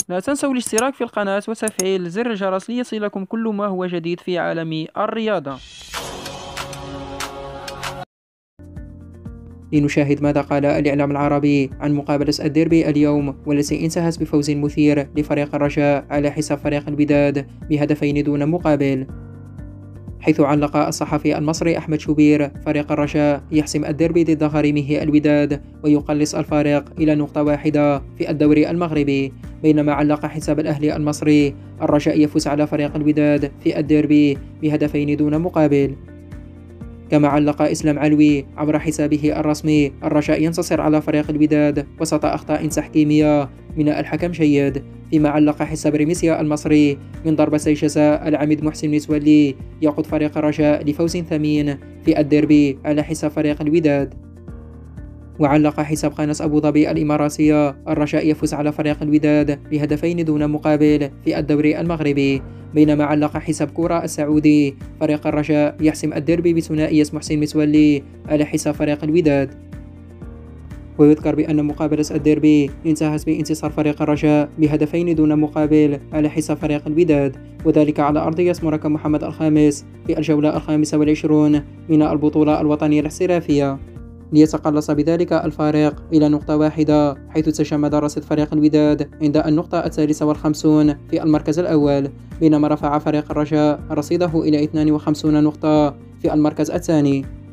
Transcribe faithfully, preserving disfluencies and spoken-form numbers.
لا تنسوا الاشتراك في القناة وتفعيل زر الجرس ليصلكم كل ما هو جديد في عالم الرياضة. لنشاهد ماذا قال الإعلام العربي عن مقابلة الديربي اليوم، والتي انتهت بفوز مثير لفريق الرجاء على حساب فريق الوداد بهدفين دون مقابل. حيث علق الصحفي المصري أحمد شوبير: فريق الرجاء يحسم الديربي ضد غريمه الوداد ويقلص الفارق إلى نقطة واحدة في الدوري المغربي. بينما علق حساب الأهلي المصري: الرجاء يفوز على فريق الوداد في الديربي بهدفين دون مقابل. كما علق إسلام علوي عبر حسابه الرسمي: الرجاء ينتصر على فريق الوداد وسط أخطاء تحكيمية من الحكم جيد. فيما علق حساب ريميسيا المصري: من ضربتي جزاء العميد محسن متولي يقود فريق الرجاء لفوز ثمين في الديربي على حساب فريق الوداد. وعلق حساب قناة أبو ظبي الإماراتية: الرجاء يفوز على فريق الوداد بهدفين دون مقابل في الدوري المغربي. بينما علق حساب كورة السعودي: فريق الرجاء يحسم الديربي بثنائية محسن متولي على حساب فريق الوداد. ويذكر بأن مقابلة الديربي انتهت بانتصار فريق الرجاء بهدفين دون مقابل على حساب فريق الوداد، وذلك على أرضية مركب محمد الخامس في الجولة الخامسة والعشرون من البطولة الوطنية الاحترافية، ليتقلص بذلك الفارق إلى نقطة واحدة، حيث تجمد رصيد فريق الوداد عند النقطة الثالثة والخمسون في المركز الأول، بينما رفع فريق الرجاء رصيده إلى اثنين وخمسين نقطة في المركز الثاني.